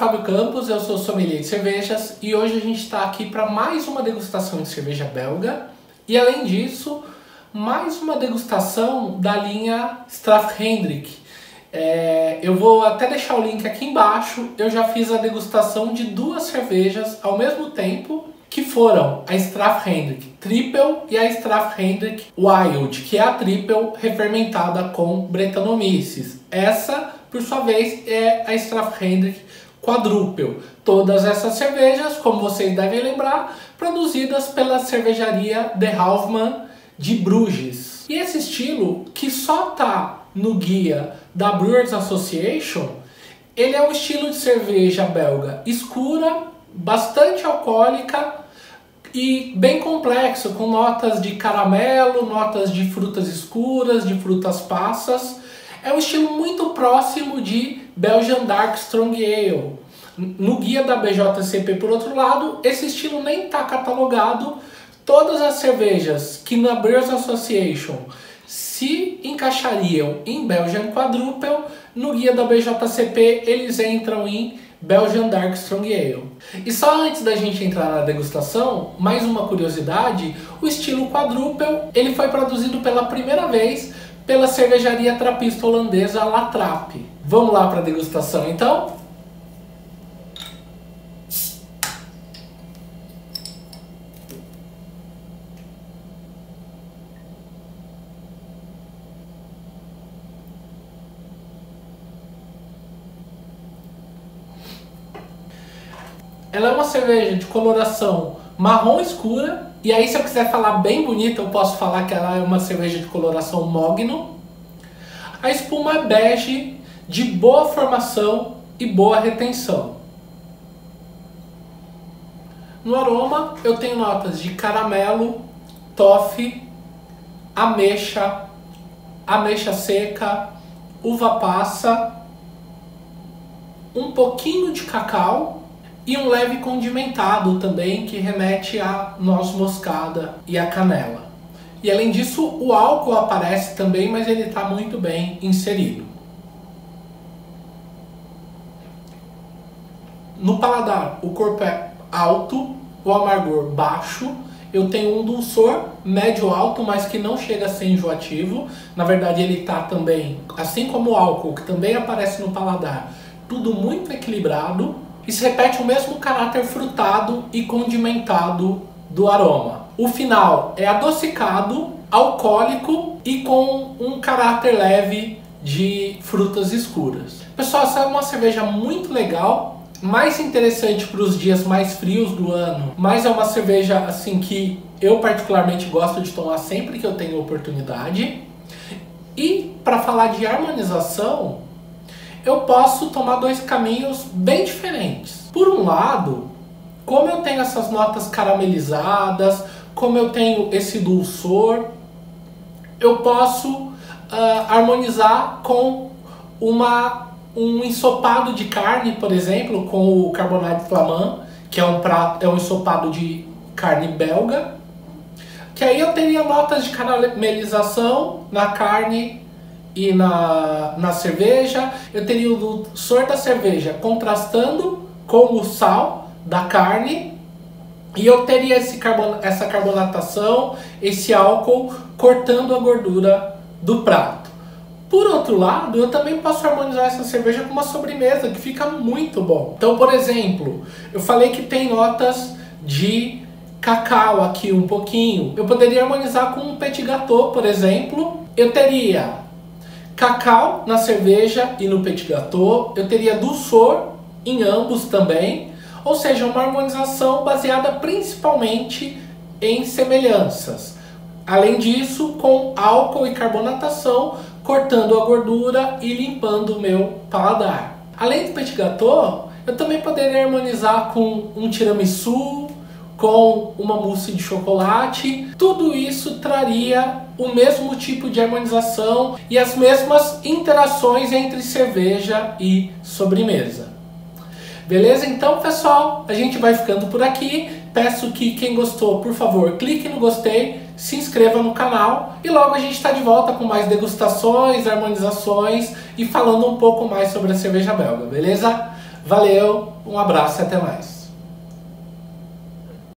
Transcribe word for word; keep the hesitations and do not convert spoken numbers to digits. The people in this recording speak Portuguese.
Fábio Campos, eu sou sommelier de cervejas e hoje a gente está aqui para mais uma degustação de cerveja belga e, além disso, mais uma degustação da linha Strafhendrich. É, eu vou até deixar o link aqui embaixo. Eu já fiz a degustação de duas cervejas ao mesmo tempo, que foram a Strafhendrich Triple e a Strafhendrich Wild, que é a Triple refermentada com Brettanomyces. Essa, por sua vez, é a Strafhendrich Quadruple. Todas essas cervejas, como vocês devem lembrar, produzidas pela cervejaria De Halfman de Bruges. E esse estilo, que só tá no guia da Brewers Association, ele é um estilo de cerveja belga escura, bastante alcoólica e bem complexo, com notas de caramelo, notas de frutas escuras, de frutas passas. É um estilo muito próximo de Belgian Dark Strong Ale. No guia da B J C P, por outro lado, esse estilo nem está catalogado. Todas as cervejas que na Brewers Association se encaixariam em Belgian Quadruple, no guia da B J C P eles entram em Belgian Dark Strong Ale. E só antes da gente entrar na degustação, mais uma curiosidade: o estilo Quadruple ele foi produzido pela primeira vez pela cervejaria trapista holandesa La Trappe. Vamos lá para a degustação então? Ela é uma cerveja de coloração marrom escura. E aí, se eu quiser falar bem bonita, eu posso falar que ela é uma cerveja de coloração mogno. A espuma é bege, de boa formação e boa retenção. No aroma, eu tenho notas de caramelo, toffee, ameixa, ameixa seca, uva passa, um pouquinho de cacau e um leve condimentado também, que remete a noz moscada e a canela. E além disso, o álcool aparece também, mas ele está muito bem inserido. No paladar, o corpo é alto, o amargor baixo. Eu tenho um dulçor médio alto, mas que não chega a ser enjoativo. Na verdade, ele está também, assim como o álcool, que também aparece no paladar, tudo muito equilibrado. E se repete o mesmo caráter frutado e condimentado do aroma. O final é adocicado, alcoólico e com um caráter leve de frutas escuras. Pessoal, essa é uma cerveja muito legal, mais interessante para os dias mais frios do ano, mas é uma cerveja assim que eu particularmente gosto de tomar sempre que eu tenho oportunidade. E para falar de harmonização, eu posso tomar dois caminhos bem diferentes. Por um lado, como eu tenho essas notas caramelizadas, como eu tenho esse dulçor, eu posso uh, harmonizar com uma, um ensopado de carne, por exemplo, com o carbonade flamand, que é um prato, é um ensopado de carne belga, que aí eu teria notas de caramelização na carne e na, na cerveja. Eu teria o dulçor da cerveja contrastando com o sal da carne. E eu teria esse carbon, essa carbonatação, esse álcool cortando a gordura do prato. Por outro lado, eu também posso harmonizar essa cerveja com uma sobremesa, que fica muito bom. Então, por exemplo, eu falei que tem notas de cacau aqui um pouquinho. Eu poderia harmonizar com um petit gâteau, por exemplo. Eu teria cacau na cerveja e no petit gâteau, eu teria dulçor em ambos também, ou seja, uma harmonização baseada principalmente em semelhanças. Além disso, com álcool e carbonatação, cortando a gordura e limpando o meu paladar. Além do petit gâteau, eu também poderia harmonizar com um tiramisu, com uma mousse de chocolate. Tudo isso traria o mesmo tipo de harmonização e as mesmas interações entre cerveja e sobremesa. Beleza? Então, pessoal, a gente vai ficando por aqui. Peço que quem gostou, por favor, clique no gostei, se inscreva no canal e logo a gente está de volta com mais degustações, harmonizações e falando um pouco mais sobre a cerveja belga, beleza? Valeu, um abraço e até mais.